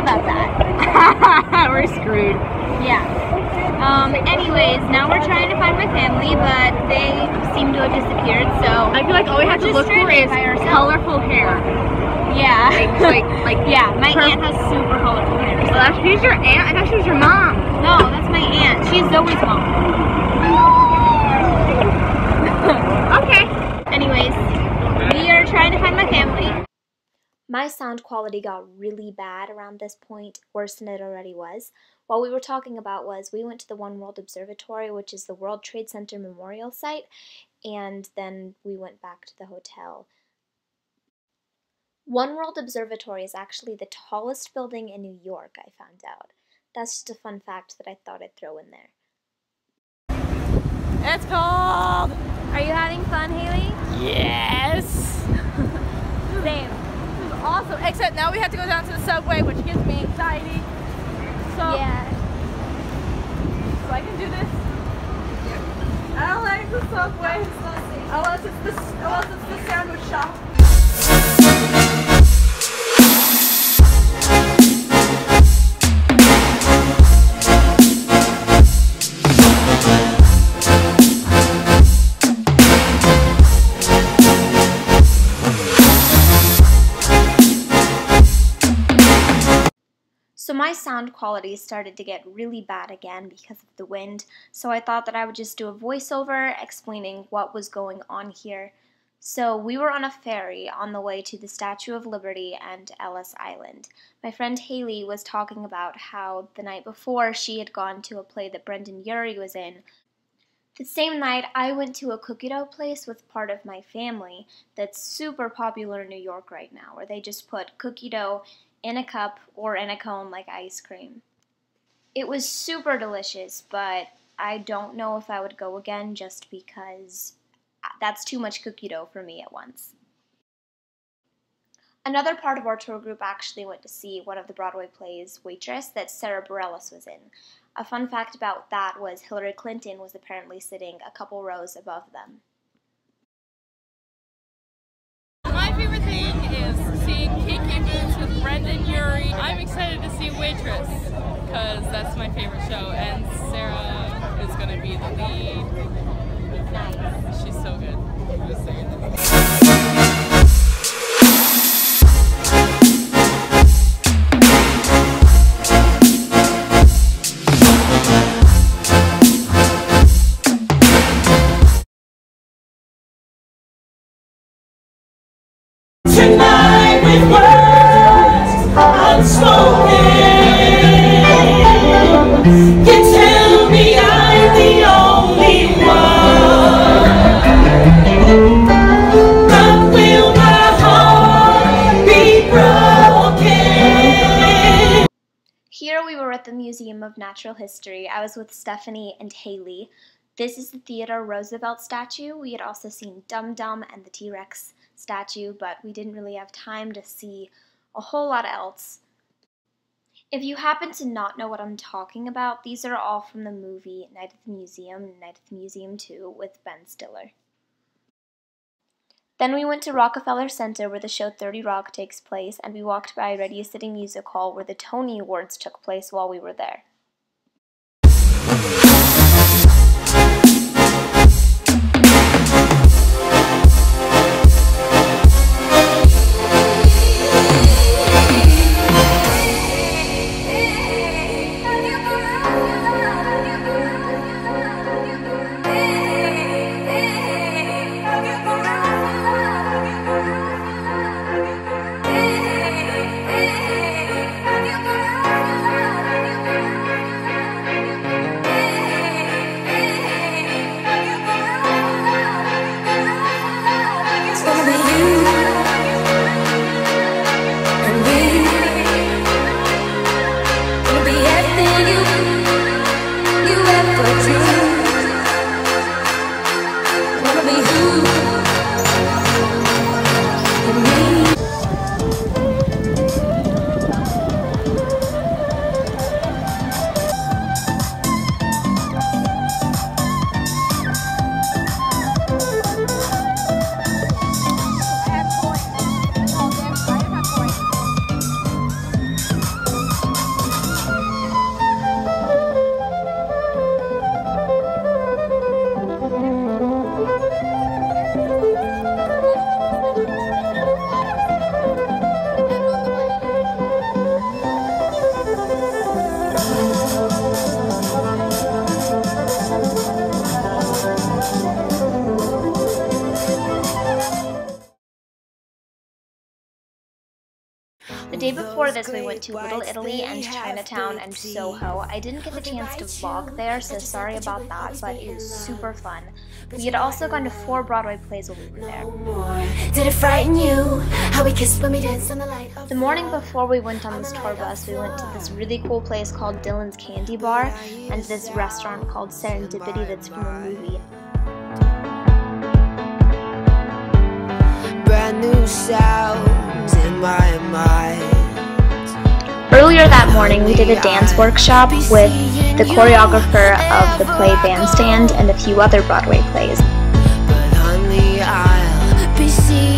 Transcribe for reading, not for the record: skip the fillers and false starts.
about that. We're screwed. Yeah. Anyways, now we're trying to find my family, but they seem to have disappeared, so I feel like all we have to look for is colorful hair. Yeah. Like yeah, my aunt has super colorful hair. So that's, who's your aunt? I thought she was your mom. No, that's my aunt. She's Zoe's mom. Okay. Anyways, we are trying to find my family. My sound quality got really bad around this point, worse than it already was. What we were talking about was we went to the One World Observatory, which is the World Trade Center Memorial Site, and then we went back to the hotel. One World Observatory is actually the tallest building in New York, I found out. That's just a fun fact that I thought I'd throw in there. It's cold! Are you having fun, Haley? Yes! Same. This is awesome, except now we have to go down to the subway, which gives me anxiety. So, yeah. So I can do this. I don't like the subway. Unless it's the sandwich shop. So my sound quality started to get really bad again because of the wind, so I thought that I would just do a voiceover explaining what was going on here. So we were on a ferry on the way to the Statue of Liberty and Ellis Island. My friend Haley was talking about how the night before she had gone to a play that Brendon Urie was in. The same night, I went to a cookie dough place with part of my family that's super popular in New York right now, where they just put cookie dough in a cup or in a cone like ice cream. It was super delicious, but I don't know if I would go again just because that's too much cookie dough for me at once. Another part of our tour group actually went to see one of the Broadway plays, Waitress, that Sara Bareilles was in. A fun fact about that was Hillary Clinton was apparently sitting a couple rows above them. My favorite thing is seeing Kinky Boots with Brendon Urie. I'm excited to see Waitress because that's my favorite show, and Sarah is going to be the lead. Nice. She's so good. Tonight with words unspoken, you tell me I'm the only one, but will my heart be broken? Here we were at the Museum of Natural History. I was with Stephanie and Haley. This is the Theodore Roosevelt statue. We had also seen Dum Dum and the T-Rex statue, but we didn't really have time to see a whole lot else. If you happen to not know what I'm talking about, these are all from the movie Night at the Museum and Night at the Museum 2 with Ben Stiller. Then we went to Rockefeller Center where the show 30 Rock takes place, and we walked by Radio City Music Hall where the Tony Awards took place while we were there. day before this, we went to Little Italy and Chinatown and Soho. I didn't get the chance to vlog there, so sorry about that, but it was super fun. We had also gone to 4 Broadway plays while we were there. Did it frighten you? How we kissed when we danced on the light. The morning before we went on this tour bus, we went to this really cool place called Dylan's Candy Bar and this restaurant called Serendipity that's from a movie. Brand new sounds in my mind. Earlier that morning, we did a dance workshop with the choreographer of the play Bandstand and a few other Broadway plays. But honey, I'll be seeing